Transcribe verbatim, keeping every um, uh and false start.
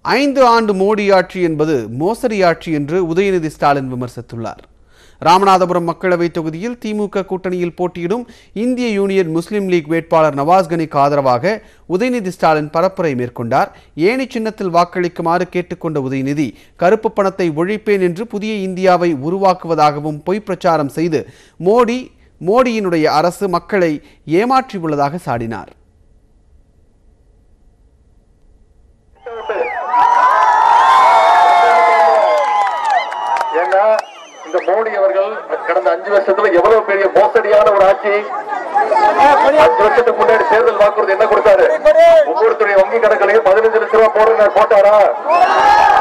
ஐந்து ஆண்டு மோடி ஆட்சி என்பது மோசடி ஆட்சி என்று உதயநிதி ஸ்டாலின் விமர்சித்துள்ளார். ராமநாதபுரம் மக்களவைத் தொகுதியில் திமுக கூட்டணியில் போட்டியிடும் இந்திய யூனியன் முஸ்லிம் லீக் வேட்பாளர் நவாஸ்கனிக்கு ஆதரவாக உதயநிதி ஸ்டாலின் பரப்புரை மேற்கொண்டார். ஏணி சின்னத்தில் வாக்களிக்குமாறு கேட்டுக்கொண்ட உதயநிதி கருப்பு பணத்தை ஒழிப்பேன் என்று புதிய இந்தியாவை உருவாக்குவதாகவும் பொய் பிரச்சாரம் செய்து மோடி மோடியினுடைய அரசு மக்களை ஏமாற்றியுள்ளதாக சாடினார். இந்த மோடி அவர்கள் கடந்த அஞ்சு வருஷத்துல எவ்வளவு பெரிய மோசடியான ஒரு ஆட்சி. அஞ்சு வருஷத்துக்கு முன்னாடி தேர்தல் வாக்குறுதி என்ன கொடுத்தாரு? ஒவ்வொருத்தருடைய வங்கி கணக்குலையும் பதினஞ்சு லட்சம் ரூபாய் போடுறாரு, போட்டாரா?